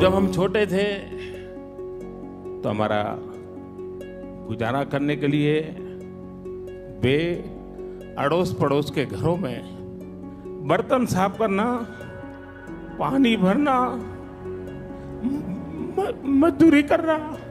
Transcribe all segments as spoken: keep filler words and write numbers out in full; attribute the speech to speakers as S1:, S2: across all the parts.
S1: जब हम छोटे थे तो हमारा गुजारा करने के लिए वे अड़ोस पड़ोस के घरों में बर्तन साफ करना, पानी भरना, मजदूरी करना।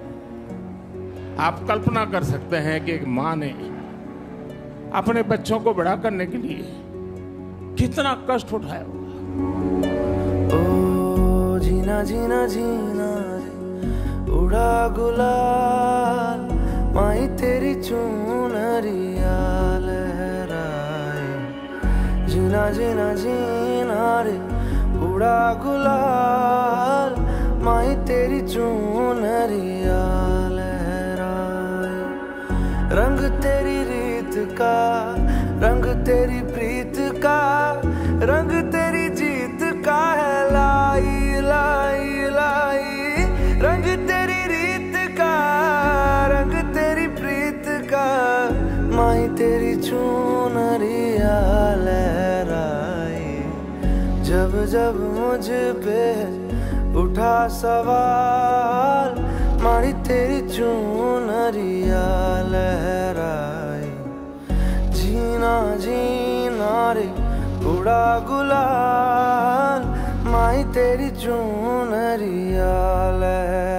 S1: आप कल्पना कर सकते हैं कि एक माँ ने अपने बच्चों को बड़ा करने के लिए कितना कष्ट उठाया होगा।
S2: ओ जीना जीना जीना उड़ा गुलाल, माई तेरी चुनरिया लहराए। जीना जीना जीना रे उड़ा गुलाल, माई तेरी चुनरिया लहराए। रंग तेरी रीत का, रंग तेरी प्रीत का, रंग तेरी जीत का है लाई लाई लाई। रंग तेरी रीत का, रंग तेरी प्रीत का, माई तेरी चुनरिया लहराए। जब जब मुझ पे उठा सवाल, माई तेरी चुनरिया लहराए। जीना जीना रे उड़ा गुलाल, माई तेरी चुनरिया लहराए।